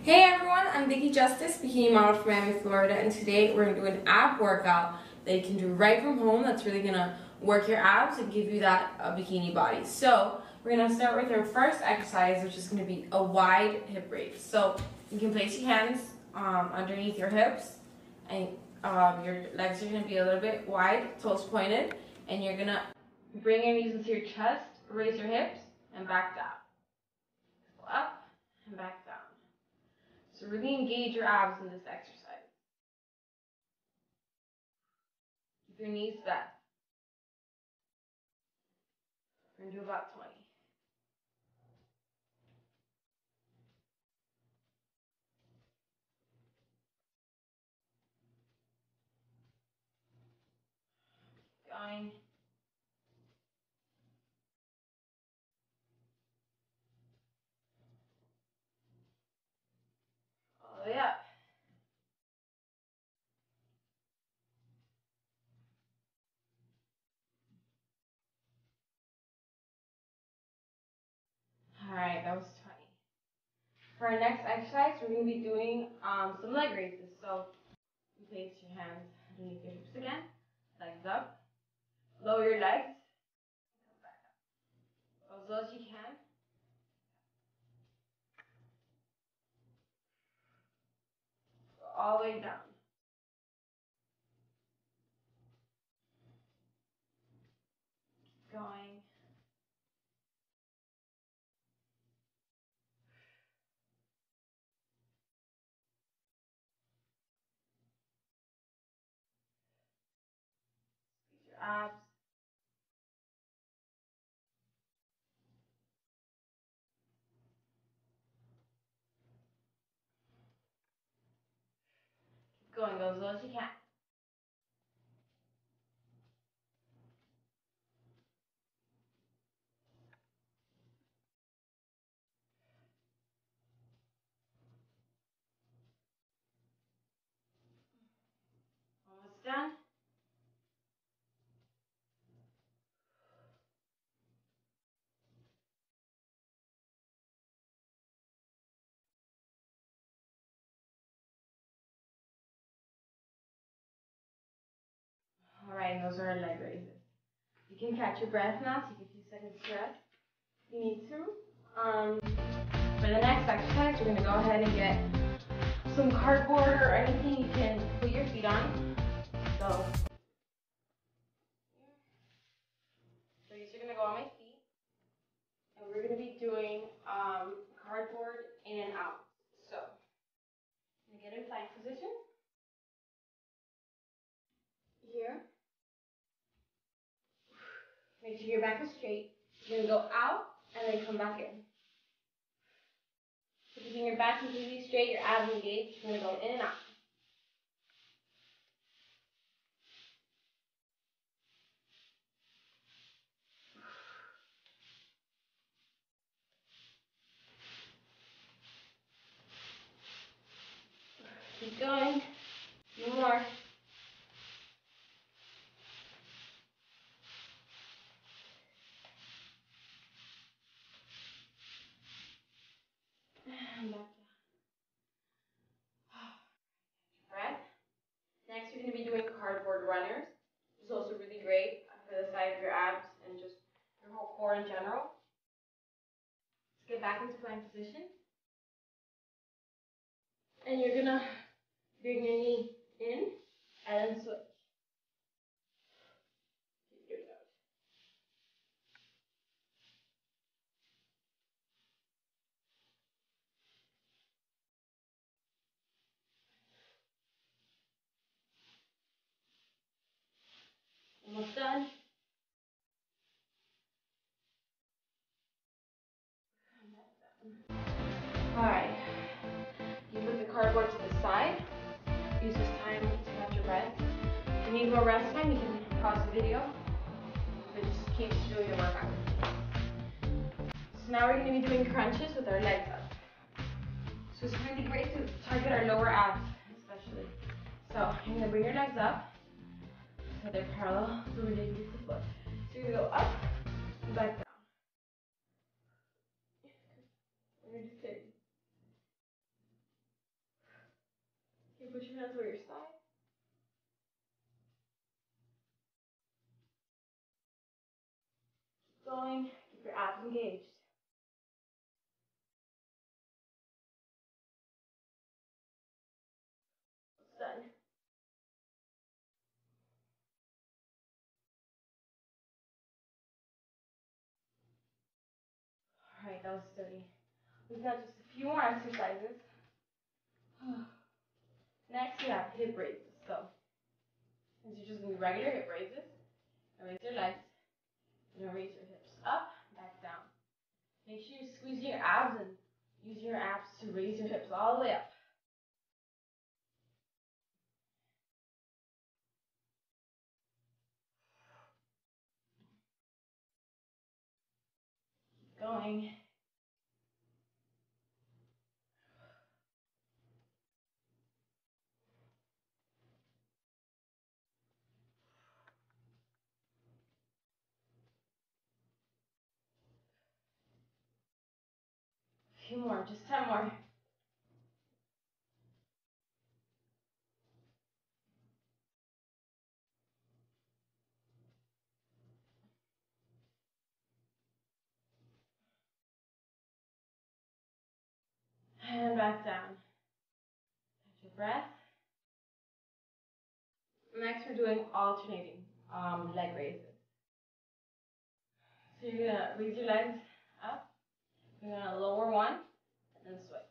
Hey everyone, I'm Vicky Justiz, Bikini Model from Miami, Florida, and today we're going to do an ab workout that you can do right from home that's really going to work your abs and give you that bikini body. So we're going to start with our first exercise, which is going to be a wide hip raise. So you can place your hands underneath your hips, and your legs are going to be a little bit wide, toes pointed, and you're going to bring your knees into your chest, raise your hips, and back down. Go up and back down. So really engage your abs in this exercise. Keep your knees bent. We're going to do about 20. Going. All the way up. Alright, that was 20. For our next exercise, we're going to be doing some leg raises. So you place your hands underneath your hips again, legs up, lower your legs, come back up. As low as you can. Go all the way down. Keep going. Squeeze your abs. Keep going, go as low as you can. Almost done. Alright, those are our leg raises. You can catch your breath now, take a few seconds to rest if you need to. For the next exercise, we're going to go ahead and get some cardboard or anything you can put your feet on. So these are going to go on my feet. And we're going to be doing cardboard in and out. So I'm going to get in plank position. Here. Make sure your back is straight. You're going to go out and then come back in. So keeping your back completely straight, your abs engaged, you're going to go in and out. Keep going. No more. And back down. Breath. Next, you're going to be doing cardboard runners. It's also really great for the side of your abs and just your whole core in general. Let's get back into plank position. And you're going to bring your knee in and then switch. Keep doing that. Almost done. Alright. You put the cardboard to the side. Use this time to catch your breath. If you need more rest time, you can pause the video. But just keep doing the workout. So now we're going to be doing crunches with our legs up. So it's really great to target our lower abs, especially. So you're going to bring your legs up so they're parallel to where they meet the foot. So you're going to go up and back down. We're going to do 30. Push your hands over your side. Keep going. Keep your abs engaged. It's done. Alright, that was 30. We've got just a few more exercises. Next, we have hip raises. So, these are just going to be regular hip raises. Raise your legs. You're going to raise your hips up, back down. Make sure you squeeze your abs and use your abs to raise your hips all the way up. Keep going. A few more, just 10 more. And back down. Catch your breath. Next, we're doing alternating leg raises. So you're going to raise your legs up. You're going to lower one and then switch.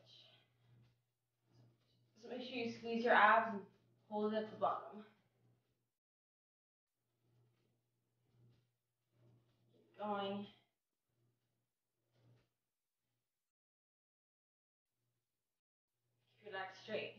So make sure you squeeze your abs and hold it at the bottom. Keep going. Keep your legs straight.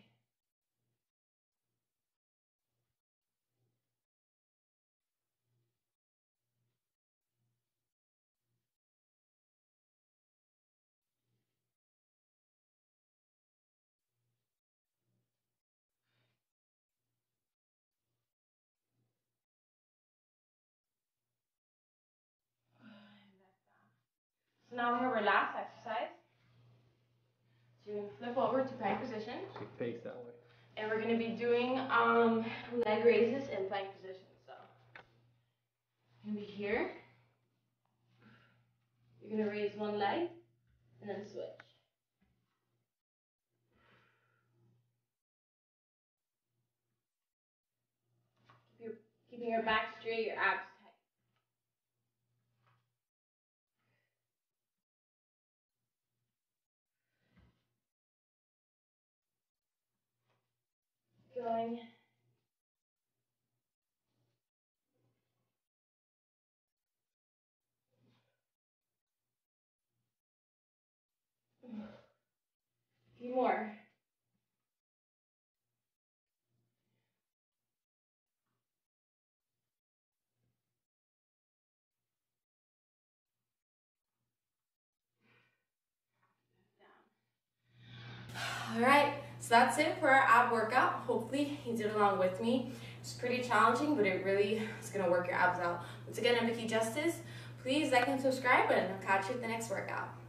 So now we have our last exercise. So you're going to flip over to plank position. Face that way. And we're going to be doing leg raises in plank position. So you're going to be here. You're going to raise one leg and then switch. Keeping your back straight, your abs tight. Going. A few more. Alright, so that's it for our ab workout. Hopefully you did along with me. It's pretty challenging, but it really is going to work your abs out. Once again, I'm Vicky Justiz. Please like and subscribe, and I'll catch you at the next workout.